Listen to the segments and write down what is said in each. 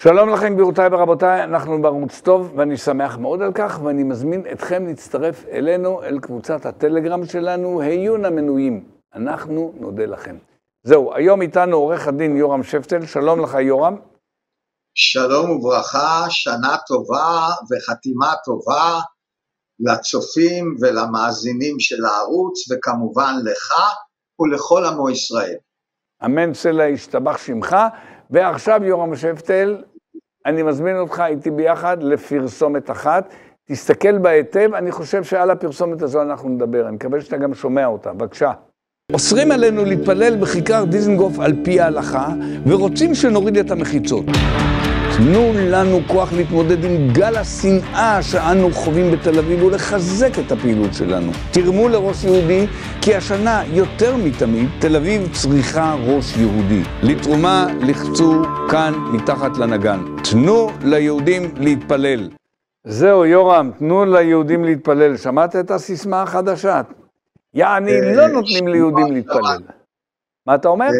שלום לכם גבירותיי ורבותיי, אנחנו בערוץ טוב ואני שמח מאוד על כך ואני מזמין אתכם להצטרף אלינו, אל קבוצת הטלגרם שלנו, היו נא מנויים, אנחנו נודה לכם. זהו, היום איתנו עורך הדין יורם שפטל, שלום לך יורם. שלום וברכה, שנה טובה וחתימה טובה לצופים ולמאזינים של הערוץ וכמובן לך ולכל עמו ישראל. אמן סלע ישתבח שמך. ועכשיו יורם שפטל, אני מזמין אותך איתי ביחד לפרסומת אחת, תסתכל בהיטב, אני חושב שעל הפרסומת הזו אנחנו נדבר, אני מקווה שאתה גם שומע אותה, בבקשה. אוסרים עלינו להתפלל בכיכר דיזנגוף על פי ההלכה, ורוצים שנוריד את המחיצות. תנו לנו כוח להתמודד עם גל השנאה שאנו חווים בתל אביב ולחזק את הפעילות שלנו. תרמו לראש יהודי, כי השנה יותר מתמיד תל אביב צריכה ראש יהודי. לתרומה לחצו כאן מתחת לנגן. תנו ליהודים להתפלל. זהו יורם, תנו ליהודים להתפלל. שמעת את הסיסמה החדשה? יעני לא נותנים ליהודים להתפלל. מה אתה אומר?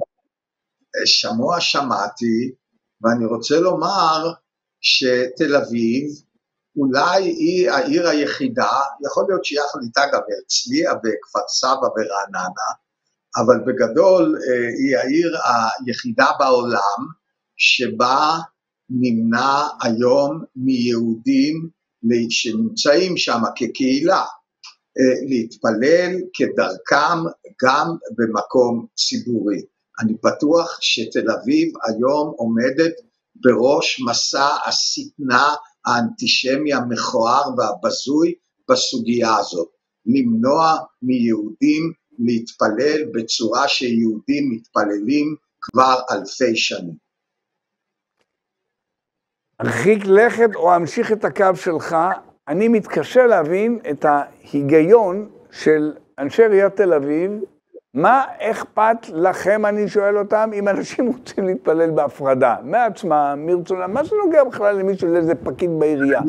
שמעתי. ואני רוצה לומר שתל אביב אולי היא העיר היחידה, יכול להיות שיחד איתה גם הרצליה בכפר סבא ברעננה, אבל בגדול היא העיר היחידה בעולם שבה נמנע היום מיהודים שנמצאים שם כקהילה להתפלל כדרכם גם במקום ציבורי. אני בטוח שתל אביב היום עומדת בראש מסע השטנה האנטישמי המכוער והבזוי בסוגיה הזאת. למנוע מיהודים להתפלל בצורה שיהודים מתפללים כבר אלפי שנים. הרחיק לכת או המשיך את הקו שלך, אני מתקשה להבין את ההיגיון של אנשי עיריית תל אביב, מה אכפת לכם, אני שואל אותם, אם אנשים רוצים להתפלל בהפרדה, מעצמם, מרצונם, מה זה נוגע בכלל למישהו, לאיזה פקיד בעירייה?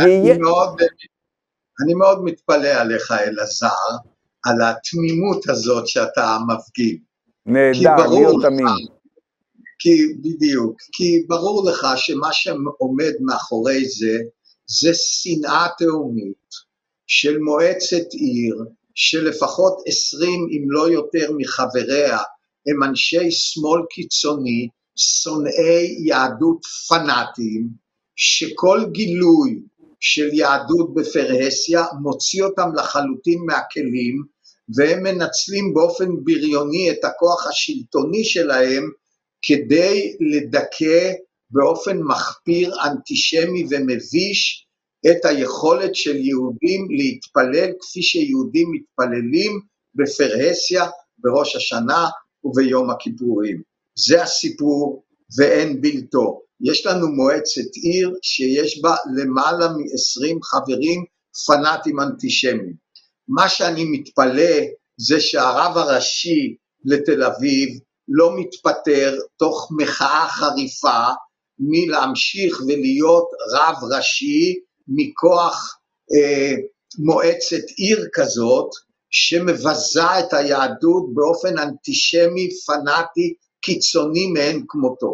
אני מאוד מתפלא עליך, אלעזר, על התמימות הזאת שאתה מפגין. נהדר, להיות תמים. בדיוק, כי ברור לך שמה שעומד מאחורי זה, זה שנאה תהומית של מועצת עיר, שלפחות 20 אם לא יותר מחבריה הם אנשי שמאל קיצוני, שונאי יהדות פנאטיים, שכל גילוי של יהדות בפרהסיה מוציא אותם לחלוטין מהכלים, והם מנצלים באופן בריוני את הכוח השלטוני שלהם, כדי לדכא באופן מחפיר, אנטישמי ומביש, את היכולת של יהודים להתפלל כפי שיהודים מתפללים בפרהסיה, בראש השנה וביום הכיפורים. זה הסיפור ואין בלתו. יש לנו מועצת עיר שיש בה למעלה מ-20 חברים פנאטים אנטישמיים. מה שאני מתפלא זה שהרב הראשי לתל אביב לא מתפטר תוך מחאה חריפה מלהמשיך ולהיות רב ראשי, מכוח מועצת עיר כזאת, שמבזה את היהדות באופן אנטישמי, פנאטי, קיצוני מאין כמותו.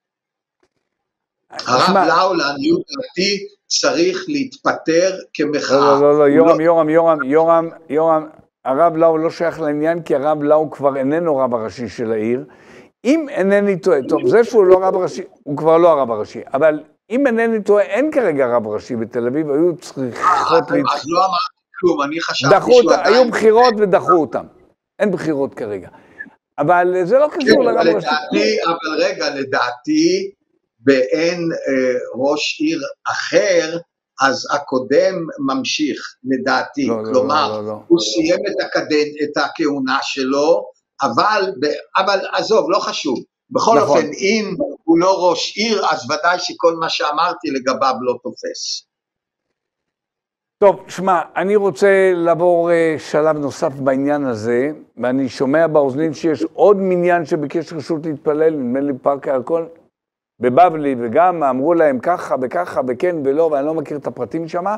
הרב לאו, לעניות דעתי, צריך להתפטר כמחאה. לא, יורם, הרב לאו לא שייך לעניין, כי הרב לאו כבר איננו רב הראשי של העיר. אם אינני טועה, טוב, זה שהוא לא רב הראשי, הוא כבר לא הרב הראשי, אבל אם אינני טועה, אין כרגע רב ראשי בתל אביב, היו צריכות אז לא אמרתי כלום, אני חשבתי שהוא עדיין... היו בחירות ודחו אותם, אין בחירות כרגע. אבל זה לא קשור לרב ראשי. אבל רגע, לדעתי, באין ראש עיר אחר, אז הקודם ממשיך, לדעתי. כלומר, הוא סיים את הכהונה שלו, אבל עזוב, לא חשוב. בכל אופן, אם הוא לא ראש עיר, אז ודאי שכל מה שאמרתי לגביו לא תופס. טוב, שמע, אני רוצה לעבור שלב נוסף בעניין הזה, ואני שומע באוזנים שיש עוד מניין שביקש רשות להתפלל, נדמה לי פארק הירקון, בבבלי, וגם אמרו להם ככה וככה וכן ולא, ואני לא מכיר את הפרטים שם,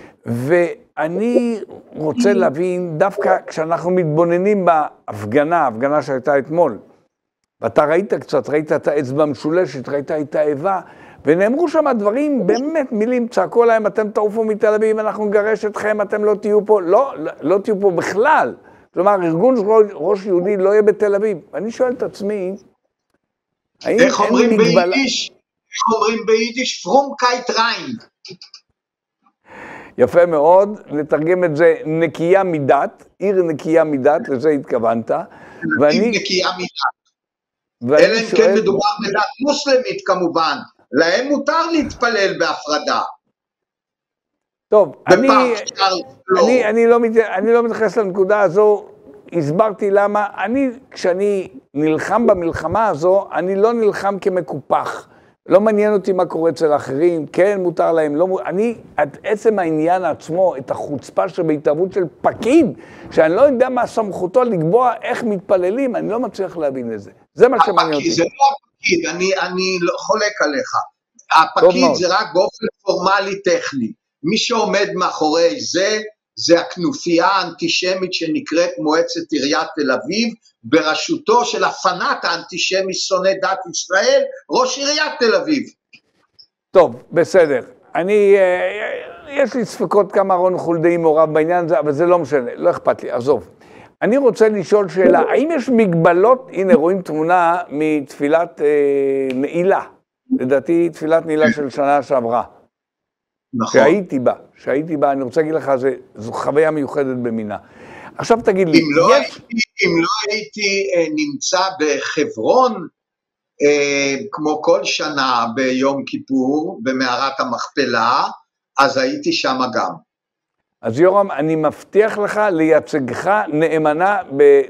ואני רוצה להבין, דווקא כשאנחנו מתבוננים בהפגנה, ההפגנה שהייתה אתמול, ואתה ראית קצת, ראית את האצבע המשולשת, ראית את האיבה, ונאמרו שם דברים, באמת מילים, צעקו להם, אתם תעופו מתל אביב, אנחנו נגרש אתכם, אתם לא תהיו פה, לא תהיו פה בכלל. כלומר, ארגון ראש יהודי לא יהיה בתל אביב. אני שואל את עצמי, האם איך אין אומרים מגבלה... ביידיש? איך אומרים ביידיש? פרומקייט ריין. יפה מאוד, לתרגם את זה נקייה מדת, עיר נקייה מדת, לזה התכוונת. עיר נקייה מדת. אלא אם כן מדובר בדת מוסלמית כמובן, להם מותר להתפלל בהפרדה. טוב, אני לא מתייחס לנקודה הזו, הסברתי למה, כשאני נלחם במלחמה הזו, אני לא נלחם כמקופח. לא מעניין אותי מה קורה אצל האחרים, כן מותר להם, לא מותר, את עצם העניין עצמו, את החוצפה שבהתערבות של פקיד, שאני לא יודע מה סמכותו לקבוע איך מתפללים, אני לא מצליח להבין את זה. זה מה שמעניין אותי. זה לא הפקיד, אני לא חולק עליך. הפקיד זה רק באופן פורמלי טכני. מי שעומד מאחורי זה הכנופיה האנטישמית שנקראת מועצת עיריית תל אביב, בראשותו של הפנאט האנטישמי שונא דת ישראל, ראש עיריית תל אביב. טוב, בסדר. יש לי ספקות כמה רון חולדאי מעורב בעניין הזה, אבל זה לא משנה, לא אכפת לי, עזוב. אני רוצה לשאול שאלה, האם יש מגבלות, הנה רואים תמונה מתפילת נעילה, לדעתי תפילת נעילה של שנה שעברה. נכון. שהייתי בה, אני רוצה להגיד לך, זו חוויה מיוחדת במינה. עכשיו תגיד לי, אם לא הייתי נמצא בחברון, כמו כל שנה ביום כיפור, במערת המכפלה, אז הייתי שם גם. אז יורם, אני מבטיח לך לייצגך נאמנה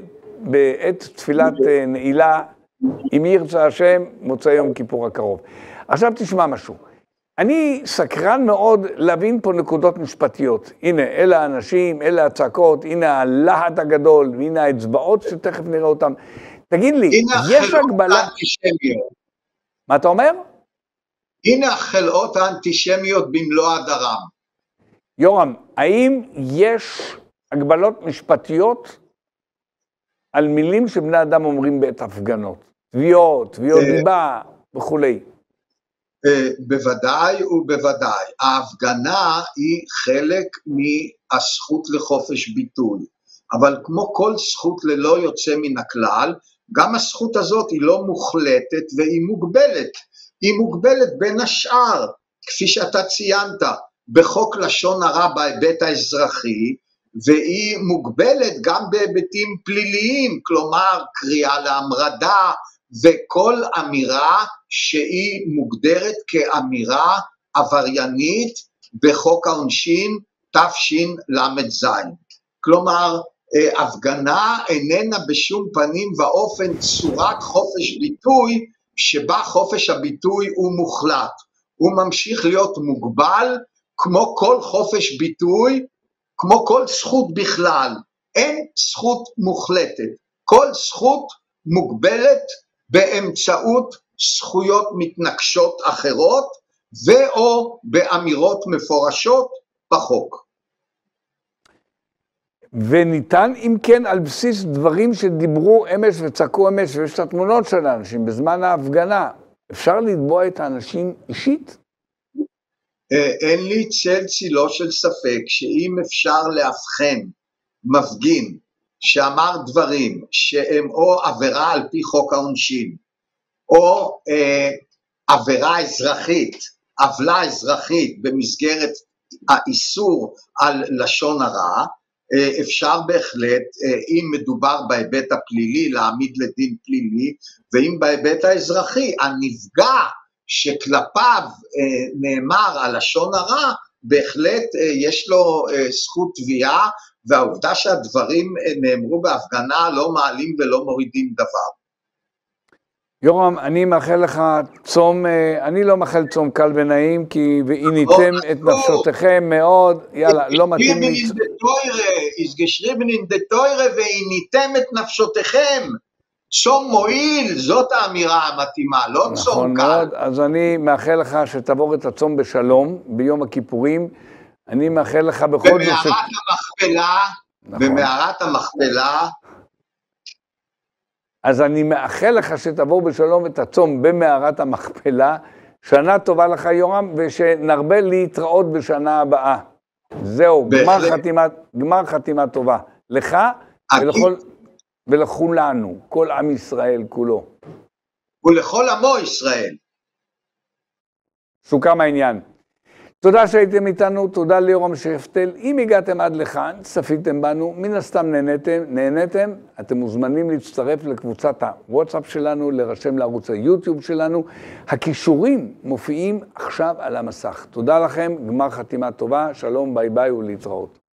בעת תפילת נעילה, אם ירצה השם, מוצא יום כיפור הקרוב. עכשיו תשמע משהו. אני סקרן מאוד להבין פה נקודות משפטיות. הנה, אלה האנשים, אלה הצעקות, הנה הלהט הגדול, והנה האצבעות שתכף נראה אותם. תגיד לי, יש הגבלה... האנטישמיות. מה אתה אומר? הנה החלאות האנטישמיות במלוא הדרם. יורם, האם יש הגבלות משפטיות על מילים שבני אדם אומרים בעת הפגנות? תביעות דיבה וכולי. בוודאי ובוודאי. ההפגנה היא חלק מהזכות לחופש ביטוי, אבל כמו כל זכות ללא יוצא מן הכלל, גם הזכות הזאת היא לא מוחלטת והיא מוגבלת. היא מוגבלת בין השאר, כפי שאתה ציינת, בחוק לשון הרע בהיבט האזרחי, והיא מוגבלת גם בהיבטים פליליים, כלומר קריאה להמרדה, וכל אמירה שהיא מוגדרת כאמירה עבריינית בחוק העונשין תשל"ז. כלומר, הפגנה איננה בשום פנים ואופן צורת חופש ביטוי, שבה חופש הביטוי הוא מוחלט. הוא ממשיך להיות מוגבל כמו כל חופש ביטוי, כמו כל זכות בכלל. אין זכות מוחלטת. כל זכות מוגבלת באמצעות זכויות מתנגשות אחרות, ואו באמירות מפורשות בחוק. וניתן אם כן על בסיס דברים שדיברו אמש וצעקו אמש, ויש את התמונות של האנשים בזמן ההפגנה, אפשר לתבוע את האנשים אישית? אין לי צל צילו של ספק שאם אפשר להבחן מפגין שאמר דברים שהם או עבירה על פי חוק העונשין, או עבירה אזרחית, עוולה אזרחית במסגרת האיסור על לשון הרע, אפשר בהחלט, אם מדובר בהיבט הפלילי, להעמיד לדין פלילי, ואם בהיבט האזרחי, הנפגע שכלפיו נאמר על לשון הרע, בהחלט יש לו זכות תביעה, והעובדה שהדברים נאמרו בהפגנה לא מעלים ולא מורידים דבר. יורם, אני מאחל לך צום, אני לא מאחל צום קל ונעים, כי ועיניתם את נפשותיכם מאוד, יאללה, לא מתאים לי. ישגשריבן אין דתוירה ועיניתם את נפשותיכם, צום מועיל, זאת האמירה המתאימה, לא צום קל. נכון מאוד, אז אני מאחל לך שתעבור את הצום בשלום, ביום הכיפורים, אני מאחל לך בכל זאת... במערת המכפלה, במערת המכפלה, אז אני מאחל לך שתבוא בשלום ותצום במערת המכפלה. שנה טובה לך, יורם, ושנרבה להתראות בשנה הבאה. זהו, גמר חתימה טובה. לך ולכולנו, כל עם ישראל כולו. ולכל עמו ישראל. סוכם העניין. תודה שהייתם איתנו, תודה ליורם שפטל. אם הגעתם עד לכאן, צפיתם בנו, מן הסתם נהנתם, אתם מוזמנים להצטרף לקבוצת הוואטסאפ שלנו, לרשם לערוץ היוטיוב שלנו. הכישורים מופיעים עכשיו על המסך. תודה לכם, גמר חתימה טובה, שלום, ביי ביי ולהתראות.